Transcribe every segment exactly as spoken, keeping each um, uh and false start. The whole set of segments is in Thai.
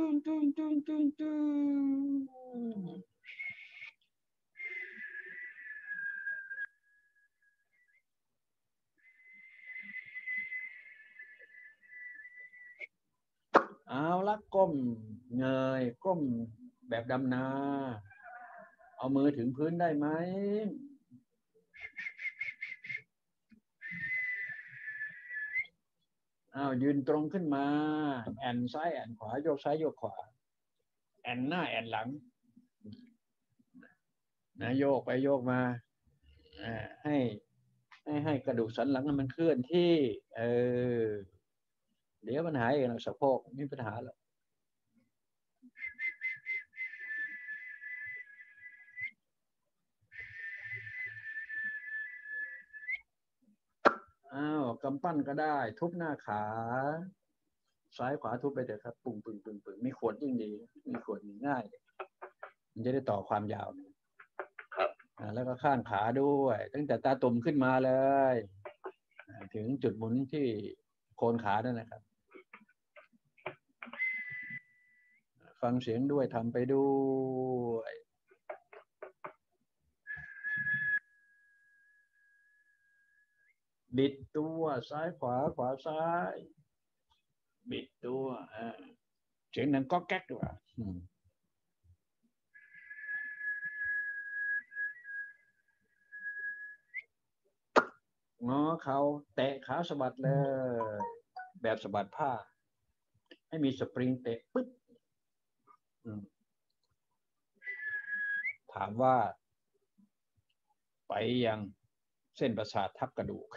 ตึงตึงตึงตึงตึงเอาละก้มเงยก้มแบบดำนาเอามือถึงพื้นได้ไหมอ้าวยืนตรงขึ้นมาแอนซ้ายแอนขวาโยกซ้ายโยกขวาแอนหน้าแอนหลังนะโยกไปโยกมาให้ให้ให้กระดูกสันหลังมันเคลื่อนที่เออเดี๋ยวมันหายเองสะโพกไม่มีปัญหาหรอกอ้าวกำปั้นก็ได้ทุบหน้าขาซ้ายขวาทุบไปเถอะครับปุ่งปึ่งปึ่งปึ่งมีขวดยิ่งดีมีขวดง่ายมันจะได้ต่อความยาวแล้วก็ข้างขาด้วยตั้งแต่ตาตุ่มขึ้นมาเลยถึงจุดหมุนที่โคนขานั่นนะครับฟังเสียงด้วยทำไปด้วยบิดตัวซ้ายขวาขวาซ้ายบิดตัวอ่าเสียงนั้นก็แก๊กด้วยงอเขาเตะขาสะบัดเลยแบบสะบัดผ้าให้มีสปริงเตะปึ๊บถามว่าไปยังเส้นประสาททับกระดูก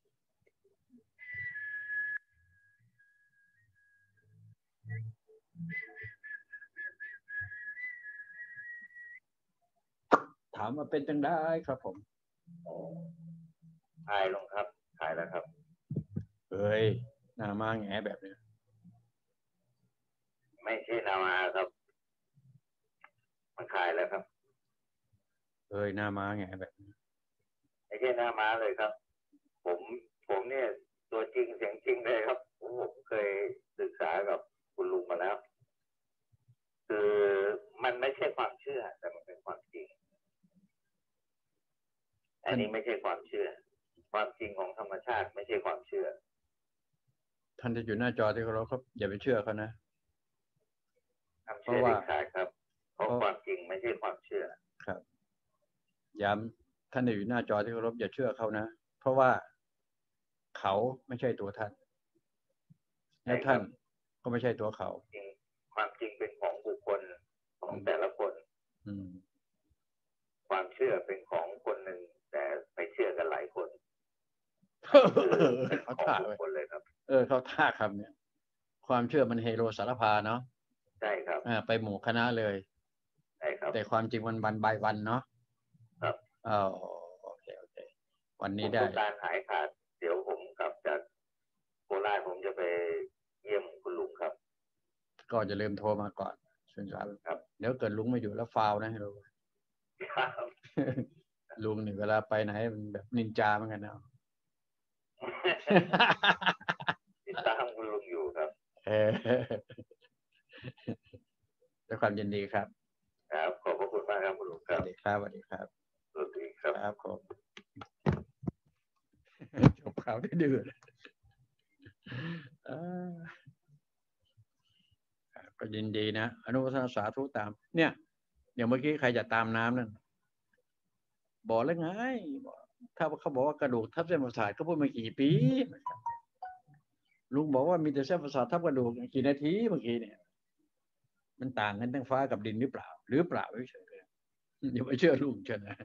ถามว่าเป็นจังได้ครับผมถ่ายลงครับถ่ายแล้วครับเฮ้ยหน้ามาแงแบบนี้ไม่ใช่นามาครับมันถ่ายแล้วครับเฮ้ยหน้ามาแงแบบนี้ไม่ใช่หน้ามาเลยครับผมผมเนี่ยตัวจริงเสียงจริงเลยครับผมเคยศึกษากับคุณลุงมาแล้วคือมันไม่ใช่ความเชื่อแต่มันเป็นความจริงอันนี้ไม่ใช่ความเชื่อความจริงของธรรมชาติไม่ใช่ความเชื่อท่านที่อยู่หน้าจอที่เราครับอย่าไปเชื่อเขานะเพราะว่าครับเพราะความจริงไม่ใช่ความเชื่อครับย้ำท่านที่อยู่หน้าจอที่เคารพอย่าเชื่อเขานะเพราะว่าเขาไม่ใช่ตัวท่านและท่านก็ไม่ใช่ตัวเขาความจริงเป็นของบุคคลของแต่ละคนความเชื่อเป็นของคนหนึ่งแต่ไปเชื่อกันหลายคนเขาท่าเลยครับเออเขาท่าคำเนี่ยความเชื่อมันเฮโรสารพาเนาะใช่ครับอ่าไปหมู่คณะเลยใช่ครับแต่ความจริงวันวันบายวันเนาะครับอ๋อโอเคโอเควันนี้ได้การหายขาดเดี๋ยวผมกลับจากโคราชผมจะไปเยี่ยมคุณลุงครับก็จะลืมโทรมาก่อนส่วนสารครับเดี๋ยวเกิดลุงไม่อยู่แล้วฟาวนะให้รู้ลุงนี่เวลาไปไหนมันแบบนินจาเหมือนกันเนาะติดตามคุณลุงอยู่ครับด้วยความยินดีครับครับขอบพระคุณมากครับคุณลุงครับสวัสดีครับสวัสดีครับสวัสดีครับครับผมจบข่าวได้เดือดก็ยินดีนะอนุโมทนาสาธุตามเนี่ยอย่างเมื่อกี้ใครจะตามน้ำนั่นบอกแล้วไงถ้าเขาบอกว่ากระดูกทับเส้นประสาทก็พูดมากี่ปีลุงบอกว่ามีแต่เส้นประสาททับกระดูกกี่นาทีเมื่อกี้เนี่ยมันต่างกันทั้งฟ้ากับดินหรือเปล่าหรือเปล่าไม่เชื่อเลยอย่าไปเชื่อลุงเชื่อนะ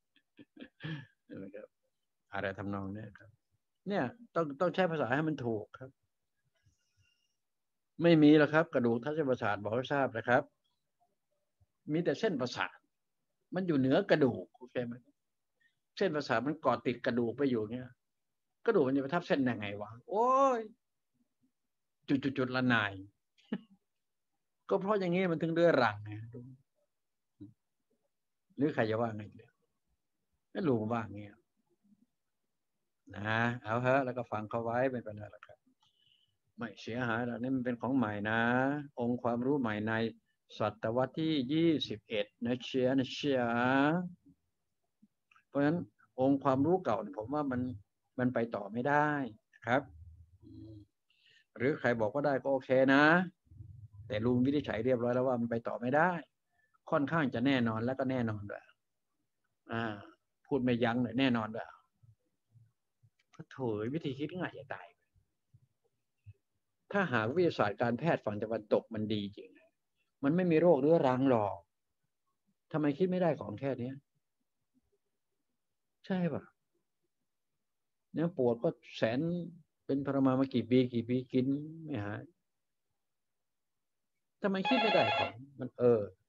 นะครับอะไรทำนองนี้ครับเนี่ยต้องต้องใช้ภาษาให้มันถูกครับไม่มีหรอกครับกระดูกทับเส้นประสาทบอกให้ทราบนะครับมีแต่เส้นประสาทมันอยู่เหนือกระดูกโอเคไหมเส้นประสาทมันเกาะติดกระดูกไปอยู่เงี้ยกระดูกมันจะไปทับเส้นยังไงวะโอ้ยจุดๆละนายก็เพราะอย่างนี้มันถึงเรื้อรังไงหรือใครจะว่าไงเลยไม่รู้ว่าไงนะเอาเถอะแล้วก็ฟังเขาไว้เป็นปัญหาแล้วครับไม่เสียหายแล้วนี่มันเป็นของใหม่นะองค์ความรู้ใหม่ในศตวรรษที่ยี่สิบเอ็ดนะเชียนะเชียเพราะฉะนั้นองค์ความรู้เก่าผมว่ามันมันไปต่อไม่ได้ครับหรือใครบอกว่าได้ก็โอเคนะแต่ลุงวินิจฉัยเรียบร้อยแล้วว่ามันไปต่อไม่ได้ค่อนข้างจะแน่นอนแล้วก็แน่นอนด้วยอ่าพูดไม่ยั้งเลยแน่นอนด้วยก็โถยวิธีคิดง่ายจะตายถ้าหากวิทยาศาสตร์การแพทย์ฝั่งตะวันตกมันดีจริงมันไม่มีโรคเรื้อรังหรอกทำไมคิดไม่ได้ของแค่นี้ใช่ป่ะเนี่ยปวดก็แสนเป็นทรมานมากี่ปีกี่ปีกินไม่หายทำไมคิดไม่ได้ของมันเออ